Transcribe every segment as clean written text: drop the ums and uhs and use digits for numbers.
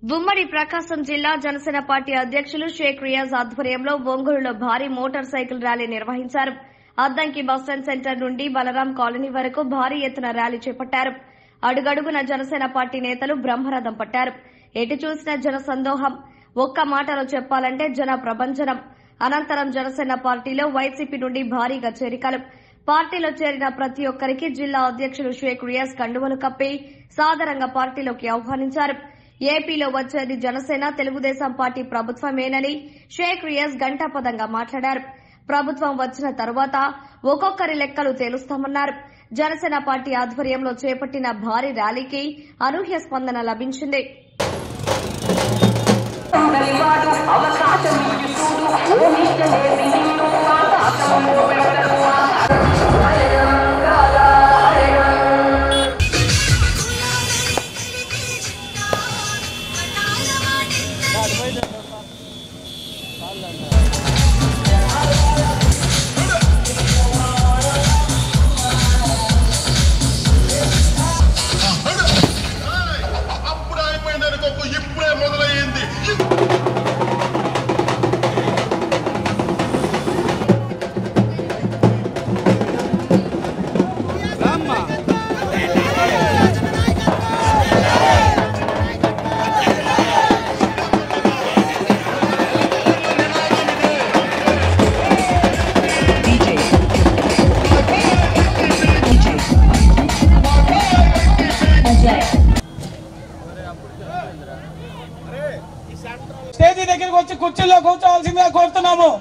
ఉమ్మడి ప్రకాశం జిల్లా జనసేన పార్టీ అధ్యక్షులు షేక్ రియాజ్ ఆధ్వర్యంలో ఒంగోలులో భారీ మోటార్ సైకిల్ ర్యాలీ నిర్వహించారు. అద్దంకి బస్టాండ్ సెంటర్ నుండి బలరాం కాలనీ వరకు భారీ ఎత్తున ర్యాలీ చేపట్టారు. అడుగడుగున జనసేన పార్టీ నేతలు బ్రహ్మరథం పట్టారు. ఎటు చూసిన జన సందోహం. ఒక్క మాటలో చెప్పాలంటే జన ప్రభంజనం. అనంతరం జనసేన పార్టీలో వైసీపీ నుండి భారీగా చేరికలు. పార్టీలో చేరిన ప్రతి ఒక్కరికి జిల్లా అధ్యక్షులు షేక్ రియాజ్ కండువలు కప్పి సాదరంగా పార్టీలోకి ఆహ్వానించారు. ఏపీలో వచ్చేది జనసేన తెలుగుదేశం పార్టీ ప్రభుత్వమేనని షేక్ రియాజ్ ఘంటాపథంగా మాట్లాడారు. ప్రభుత్వం వచ్చిన తర్వాత ఒక్కొక్కరి లెక్కలు తేలుస్తామన్నారు. జనసేన పార్టీ ఆధ్వర్యంలో చేపట్టిన భారీ ర్యాలీకి అనూహ్య స్పందన లభించింది. ఇప్పుడే మొదలయ్యింది. స్టేజీ దగ్గరికి వచ్చి కుర్చీల్లో కూర్చోవాల్సిందిగా కోరుతున్నాము.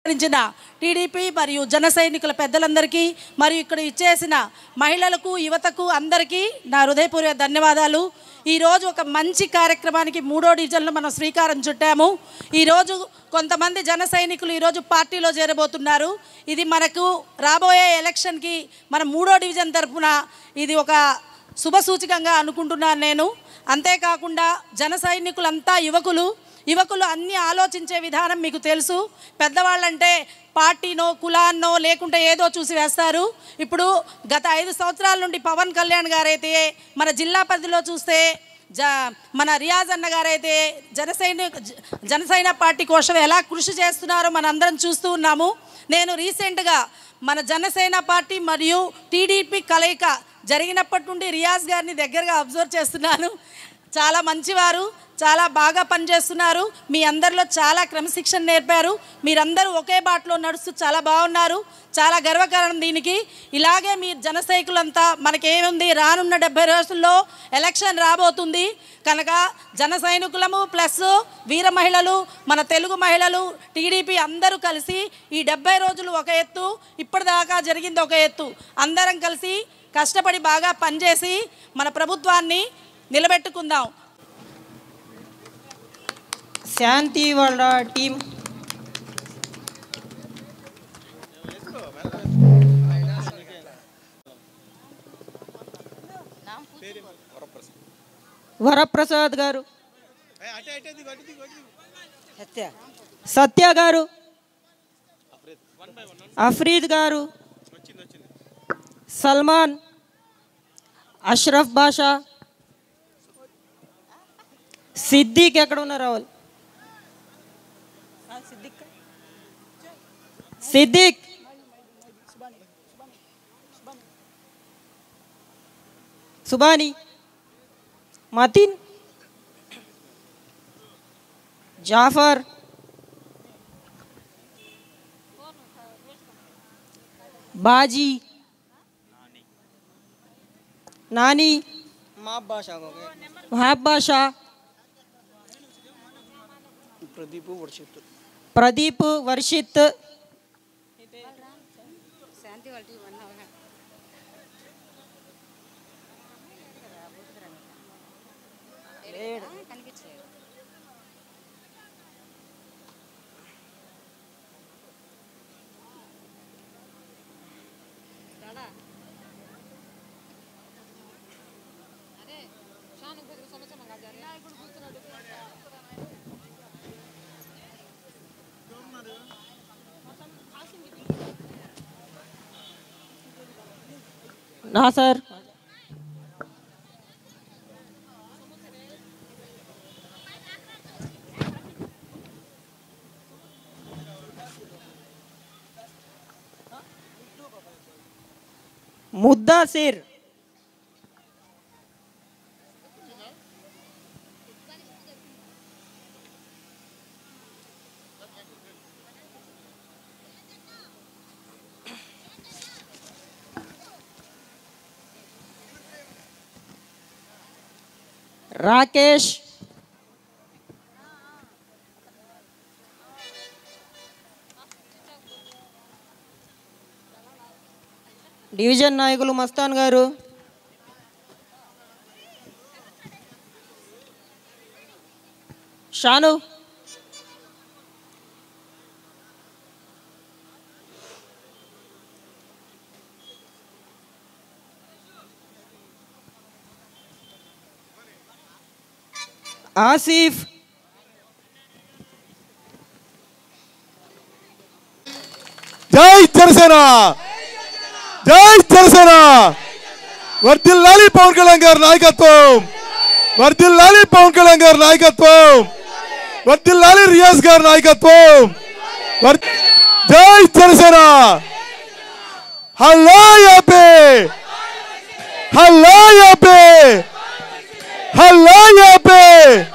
టీడీపీ మరియు జన సైనికుల పెద్దలందరికీ మరియు ఇక్కడ ఇచ్చేసిన మహిళలకు యువతకు అందరికీ నా హృదయపూర్వక ధన్యవాదాలు. ఈరోజు ఒక మంచి కార్యక్రమానికి 3వ డివిజన్లో మనం శ్రీకారం చుట్టాము. ఈరోజు కొంతమంది జన సైనికులు ఈరోజు పార్టీలో చేరబోతున్నారు. ఇది మనకు రాబోయే ఎలక్షన్కి మన 3వ డివిజన్ తరఫున ఇది ఒక శుభ సూచకంగా అనుకుంటున్నాను నేను. అంతేకాకుండా జన సైనికులంతా యువకులు అన్నీ ఆలోచించే విధానం మీకు తెలుసు. పెద్దవాళ్ళంటే పార్టీనో కులాన్నో లేకుంటే ఏదో చూసి వేస్తారు. ఇప్పుడు గత 5 సంవత్సరాల నుండి పవన్ కళ్యాణ్ గారైతే మన జిల్లా పరిధిలో చూస్తే మన రియాజ్ అన్న గారైతే జనసేన పార్టీ కోసం ఎలా కృషి చేస్తున్నారో మనందరం చూస్తూ ఉన్నాము. నేను రీసెంట్గా మన జనసేన పార్టీ మరియు టీడీపీ కలయిక జరిగినప్పటి నుండి రియాజ్ గారిని దగ్గరగా అబ్జర్వ్ చేస్తున్నాను. చాలా మంచివారు, చాలా బాగా పనిచేస్తున్నారు. మీ అందరిలో చాలా క్రమశిక్షణ నేర్పారు. మీరందరూ ఒకే బాటలో నడుస్తూ చాలా బాగున్నారు. చాలా గర్వకారణం దీనికి. ఇలాగే మీ జన సైనికులంతా మనకేముంది, రానున్న 70 రోజుల్లో ఎలక్షన్ రాబోతుంది కనుక జన సైనికులము ప్లస్ వీర మహిళలు, మన తెలుగు మహిళలు, టీడీపీ అందరూ కలిసి ఈ 70 రోజులు ఒక ఎత్తు, ఇప్పటిదాకా జరిగింది ఒక ఎత్తు. అందరం కలిసి కష్టపడి బాగా పనిచేసి మన ప్రభుత్వాన్ని నిలబెట్టుకుందాం. శాంతి వాళ్ళ టీం వరప్రసాద్ గారు, సత్య గారు, అఫ్రీద్ గారు, సల్మాన్, అష్రఫ్ బాషా, సిద్దిక్ ఎక్కడ ఉన్నారు? రావాలి సిద్దిక్, సుబాని, మతిన్, జాఫర్, బాజీ, నాని, మహాబ్ బాషా, ప్రదీప్, వర్షిత్, నాసర్, ముద్దాసిర్, రాకేష్, డివిజన్ నాయకులు మస్తాన్ గారు, షాను, ఆసిఫ్, జై జనసేన, జై జనసేన. వర్ధిల్లాలి పవన్ కళ్యాణ్ గారి నాయకత్వం, వర్ధిల్లాలి పవన్ కళ్యాణ్ గారి నాయకత్వం, వర్ధిల్లాలి రియాజ్ గారి నాయకత్వం. జై జనసేన. హలో యాపే, హలో యాపే, హలో యాపే.